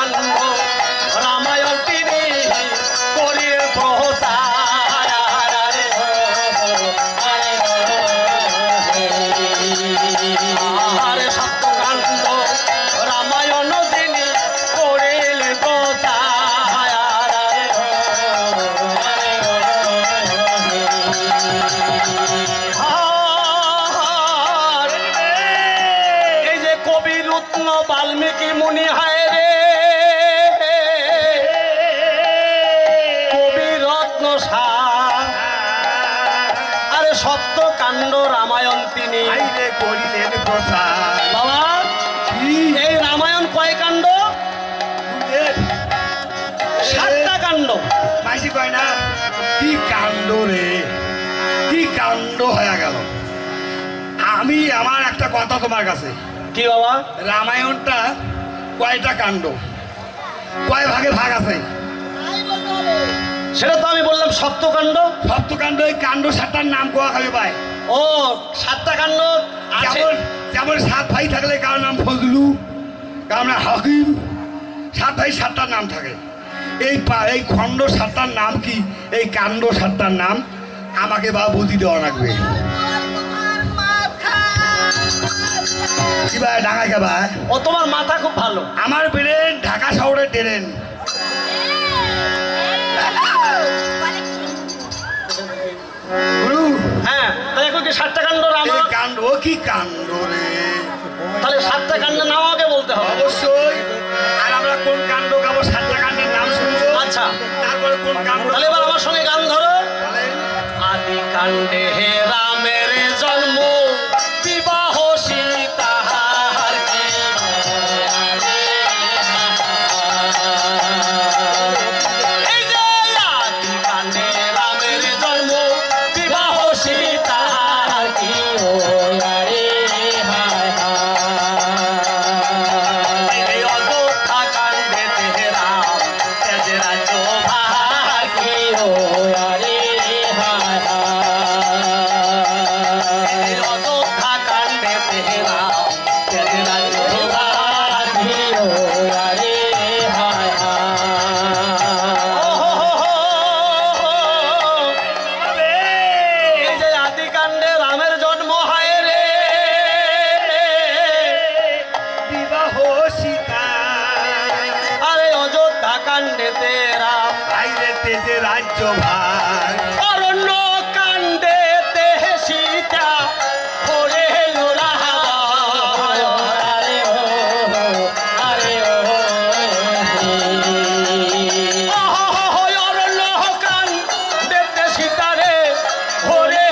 কাণ্ড রামায়ণ তিনি করিল প্রচার আরে সপ্তকাণ্ড রামায়ণ তিনি করিল প্রচার এই যে কবি রত্ন বাল্মীকি মুনি হায় রে কবি রত্ন সার আরে সপ্তকাণ্ড রামায়ণ তিনি করিলেন প্রচার। বাবা এই রামায়ণ কয় কাণ্ড? 7টা কাণ্ড। মাসি কয় না কি কাণ্ড রে, কি কাণ্ড হয়ে গেল। আমি আমার একটা কথা তোমার কাছে, কি বাবা? রামায়ণটা কয়টা কাণ্ড, কয় ভাগে ভাগ আছে? সেটা তো আমি বললাম সপ্তকাণ্ড। সপ্তকাণ্ড, এই কাণ্ড 7টার নাম কোয়া খাবে ভাই। ও 7টা কাণ্ড আছে। যেমন যেমন 7 ভাই থাকলে কারোর নাম ফজলু, কারোর নাম হাকিম, 7 ভাই 7টার নাম থাকে। এই খণ্ড 7টার নাম কি, এই কাণ্ড 7টার নাম আমাকে বা বুঝি দেওয়া লাগবে। কি ভাই ঢাকা খাবা? ও তোমার মাথা খুব ভালো। আমার ব্রেন ঢাকা শহরের ট্রেন। হ্যাঁ তাই এখন কি 7টা কাণ্ড রামায়ণ? কাণ্ড কি কাণ্ড রে, তাহলে 7টা কাণ্ডের নাম আগে বলতে হবে। অবশ্যই। আর আমরা কোন কাণ্ড গাবো, 7টা কাণ্ডের নাম শুনবো, আচ্ছা তারপরে কোন কাণ্ড। তাহলে এবার আমার সঙ্গে গান ধরো। বলেন। আদি কাণ্ডে হে রামের জন্ম বিবাহ সীতার কি এই যে আদি কাণ্ডে রামের জন্ম বিবাহ সীতার কি এই অযোধ্যা কাণ্ডে রাম তেজ রাজ্য ভাগি অযোধ্যা কাণ্ডে রাম তেজ রাজ্য ভাগি এই যে আদি কাণ্ডে রামের জন্ম হয় রে বিবাহ সীতা, আরে অযোধ্যা কাণ্ডে রাম বাইরে তেজে রাজ্য ভাগ। অরণ্য কাণ্ডে সীতা হরে অরণ্য কাণ্ডে সীতারে হরে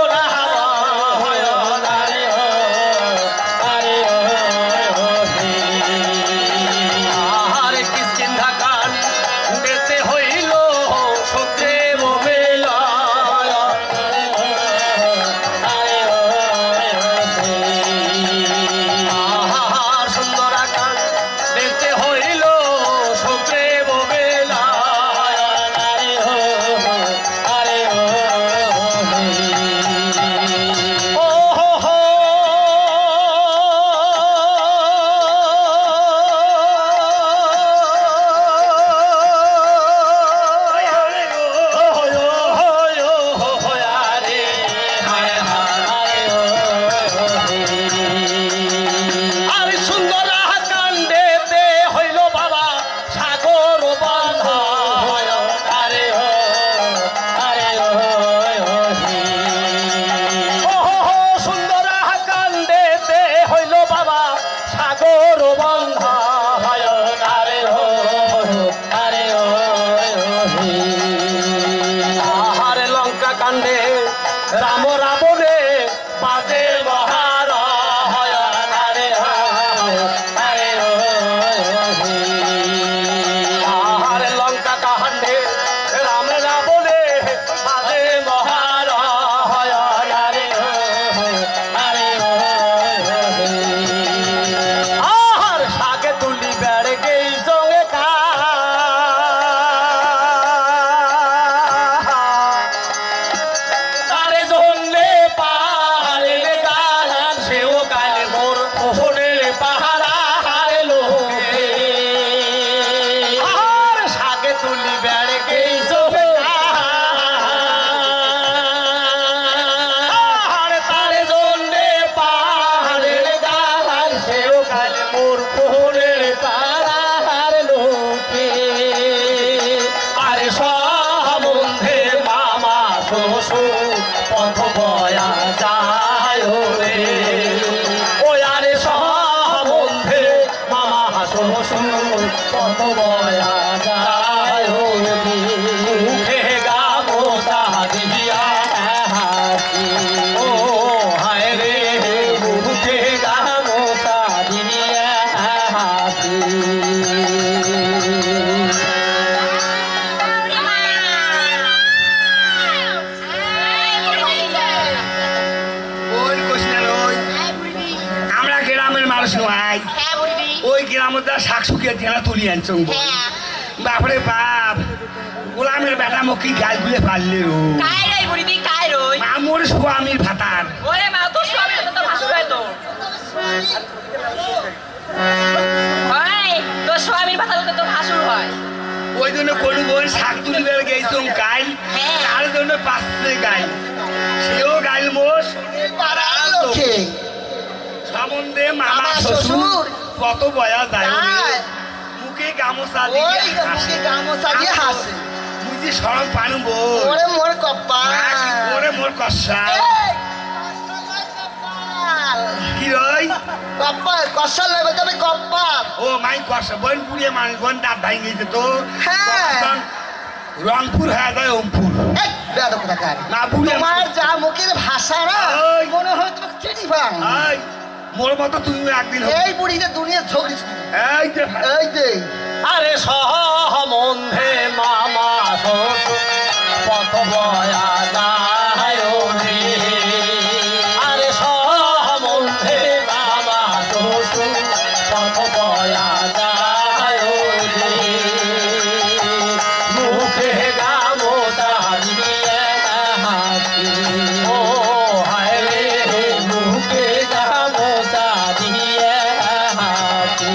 আরে কিষ্কিন্ধা কাণ্ডেতে হইল সুগ্রীব মিলন পথ বয়া যায় রে ও আরে সম্বন্ধে মামা শ্বশুর পথ বয়া যায় রে মুখে গামোছা দিয়া হাসি ও হায় রে মুখে গামোছা দিয়া হাসি ওই গ্রামে শাক শুকিয়ে ঢেলা তুলি আনছ বাপরে বাপ গোলামের বেটা মুখি গাছ গুলে পারলে আমার স্বামীর ভাতার স্বামীর ভাতা তো ভাসুর হয় ওই জন্য কোনো বোন শাক তুলিবে গেছিলাম গাই তার জন্য পাঁচতে গাই সেও গাইল মোষ সম্বন্ধে মামা শ্বশুর কত বয়া যায় মুখে গামোছা দিয়ে হাসে বুঝি সরম পানুব মোর কপ্পা মোর কষা কি রই কপ্পা কষা লাগবে তবে কপ্পা ও মাই কষা বোন পুড়িয়ে মানুষ বোন দাঁত ভাই গেছে তো হ্যাঁ রংপুর হয়ে যায় ওমপুর না পুড়িয়ে তোমার যা মুখের ভাষা না মনে হয় তোমাকে চিনি পান মোর মতো তুমি একদিন এই বুড়িতে দুনিয়া ঝগড়ি এই যে আরে সম্বন্ধে মামা শ্বশুর পথ বয়া যায় রে আরে সম্বন্ধে মামা শ্বশুর পথ বয়া যায় রে মুখে গামোছা দিয়ে হাসি ও হায় রে মুখে গামোছা দিয়ে হাসি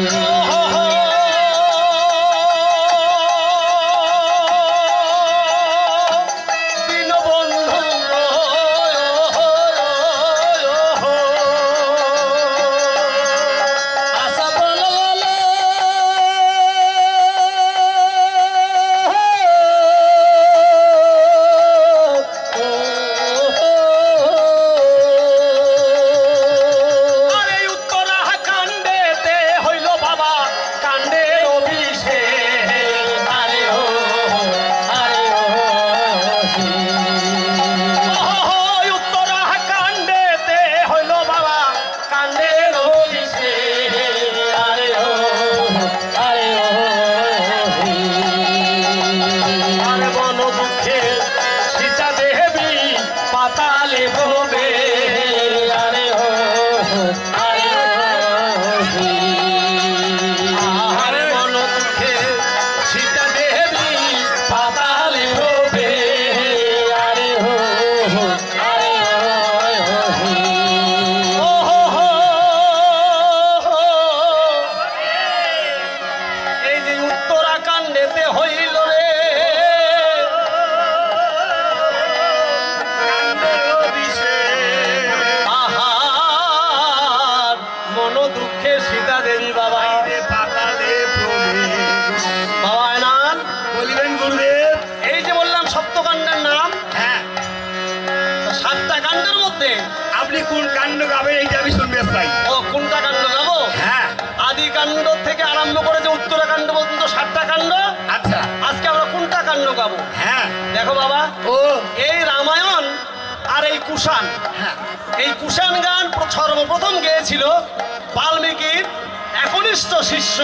আপনি কোন কাণ্ড গাবেন এইটা আমি শুনতে চাই ও কোনটা কাণ্ড গাবো হ্যাঁ আদি কাণ্ড থেকে আরম্ভ করে যে উত্তরাকাণ্ড পর্যন্ত 7টা কাণ্ড আচ্ছা আজকে আমরা কোনটা কাণ্ড গাবো হ্যাঁ দেখো বাবা ও এই রামায়ণ আর এই কুষাণ হ্যাঁ এই কুষাণ গান সর্বপ্রথম গেয়েছিল বাল্মীকির একনিষ্ঠ শিষ্য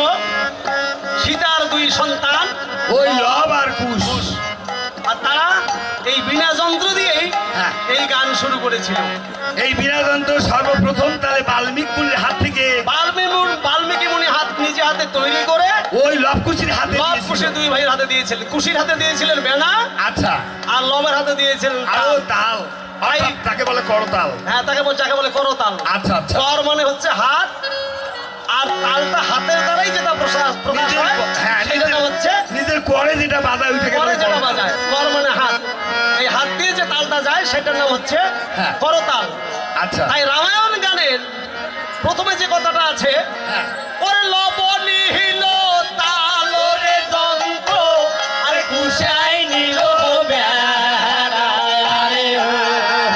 সীতার 2 সন্তান ওই লব আর কুশ আর তারা এই বীণা যন্ত্র দিয়েই এই গান শুরু করেছিল এই বীণা যন্ত্র সর্বপ্রথম তাহলে বাল্মীকি মুনির হাত থেকে বাল্মীকি মুনি নিজে হাতে তৈরি করে ওই লবকুশির হাতে লবকুশি 2 ভাইয়ের হাতে দিয়েছিলেন কুশির হাতে দিয়েছিলেন বেনা আচ্ছা আর লবের হাতে দিয়েছিলেন তাল তাকে বলে করতাল হ্যাঁ যাকে বলে করতাল আচ্ছা আচ্ছা কর মানে হচ্ছে হাত আর তালটা হাতের দ্বারাই যেটা প্রকাশ হয় সেটা হচ্ছে নিজের করে যেটা বাজায় ওইটাকে করে যেটা বাজায় কর মানে হাত এই হাত দিয়ে যে তালটা যায় সেটার নাম হচ্ছে করতাল আচ্ছা তাই রামায়ণ গানের প্রথমে যে কথাটা আছে ওরে লবণী হিল তাল রে যন্ত্র আরে কুশাই নিল বেড়া আরে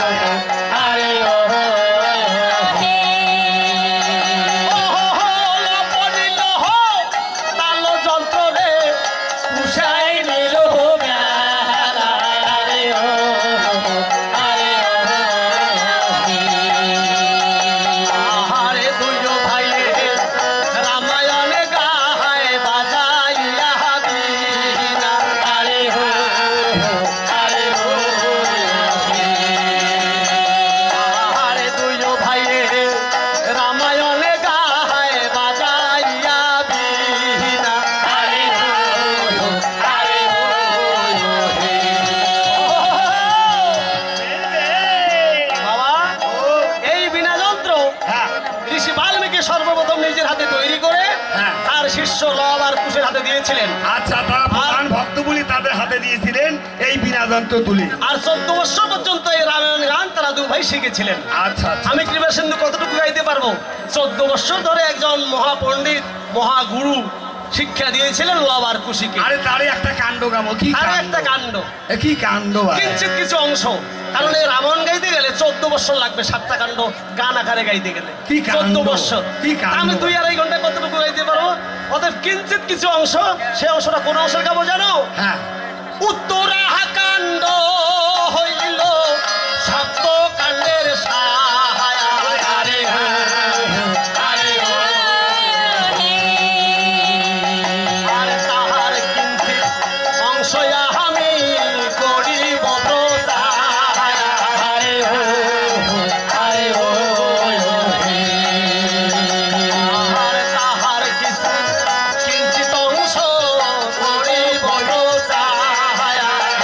আর কুশের হাতে দিয়েছিলেন। আচ্ছা, তারা প্রধান ভক্ত বলি তাদের হাতে দিয়েছিলেন এই বীণা যন্ত্র তুলি। আর 14 বছর পর্যন্ত এই রামায়ণ গান তারা দু ভাই শিখেছিলেন। আচ্ছা আচ্ছা। আমি কৃপাসিন্ধু কতটুকু গাইতে পারবো? 14 বছর ধরে একজন মহাপণ্ডিত মহাগুরু শিক্ষা দিয়েছিলেন লব আর কুশিকে। আরে তারই একটা কাণ্ড গামো। কি আর কাণ্ড? একটা কাণ্ড, এ কি কাণ্ড ভাই? কিঞ্চিত কিছু অংশ, কারণ এই রামায়ণ গাইতে গেলে 14 বছর লাগবে, 7টা কাণ্ড গান আকারে গাইতে গেলে কি কাণ্ড? 14 বছর। কি কাণ্ড? আমি 2-2.5 ঘন্টা কতটুকু গাইতে পারবো? অতএব কিঞ্চিত কিছু অংশ, সেই অংশটা কোন অংশের গাবো জানো? হ্যাঁ। উত্তরাকাণ্ড হইল সপ্ত কাণ্ডের সাহায়া। আরে আর তাহার কিঞ্চিত অংশ আমি করিব প্রচার। আর তাহার কিঞ্চিত অংশ করিব প্রচার।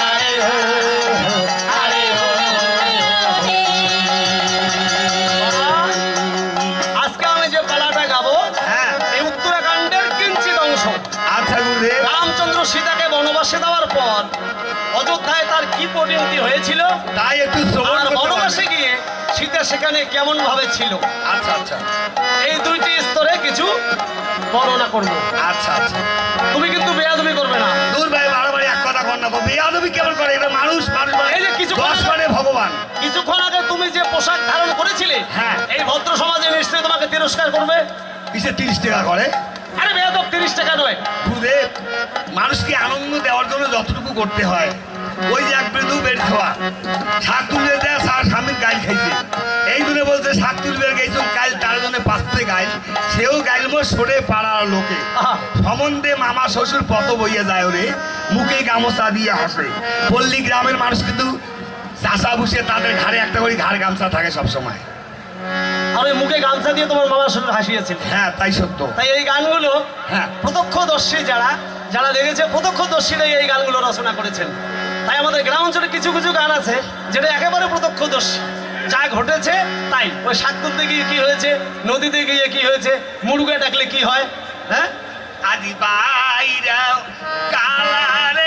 আজকে আমি যে পালাটা গাবো, হ্যাঁ। এই উত্তরাকাণ্ডের কিঞ্চিত অংশ। আচ্ছা গুরুদেব। রামচন্দ্র সীতাকে বনবাসে দেওয়ার পর অযোধ্যায় তার কি পরিণতি হয়েছিল, তাই একটু শ্রবণ আর করতে বনবাসে পারবেন? গিয়ে সীতা সেখানে কেমন ভাবে ছিল, আচ্ছা আচ্ছা এই দুইটি স্তরে কিছু বর্ণনা করব। আচ্ছা আচ্ছা। তুমি কিন্তু বেয়াদবি করবে না। দূর ভাই, বারবার এক কথা কর না। বেয়াদবি কেমন করে? এটা মানুষ, মানুষ মানে এই যে কিছু 10 মানে ভগবান। কিছুক্ষণ আগে তুমি যে পোশাক ধারণ করেছিলে, হ্যাঁ। এই ভদ্র সমাজে নিশ্চয়ই তোমাকে তিরস্কার করবে। কিসে 30 টাকা করে? আরে বেয়াদব, 30 টাকা নয়। গুরুদেব, মানুষকে আনন্দ দেওয়ার জন্য যতটুকু করতে হয়, ওই যে এক বৃদ্ধ বেড় খাওয়া শাক তুলবে দেয়, স্বামীর গাইল খাইছে, এই জন্য বলছে শাক তুলবে গেছে গাইল, তার জন্য 5 গাইল, সেও গাইল মোর সরে পাড়ার লোকে আহা। সম্বন্ধে মামা শ্বশুর পত বইয়ে যায় ওরে, মুখে গামছা দিয়ে হাসে। পল্লী গ্রামের মানুষ কিন্তু চাষা বসে তাদের ঘাড়ে একটা করে ঘাড় গামছা থাকে সব সময়। আর ওই মুখে গামছা দিয়ে তোমার মামা শরীর হাসিয়েছিল। হ্যাঁ, তাই সত্য। তাই এই গানগুলো হ্যাঁ। প্রত্যক্ষদর্শী যারা যারা দেখেছে, প্রত্যক্ষদর্শীরাই এই গানগুলো রচনা করেছেন। তাই আমাদের গ্রাম অঞ্চলে কিছু কিছু গান আছে যেটা একেবারে প্রত্যক্ষদর্শী, যা ঘটেছে তাই। ওই শাক তুলতে গিয়ে কি হয়েছে, নদীতে গিয়ে কি হয়েছে, মুরুগে ডাকলে কি হয়, হ্যাঁ আজি বাইরা কালার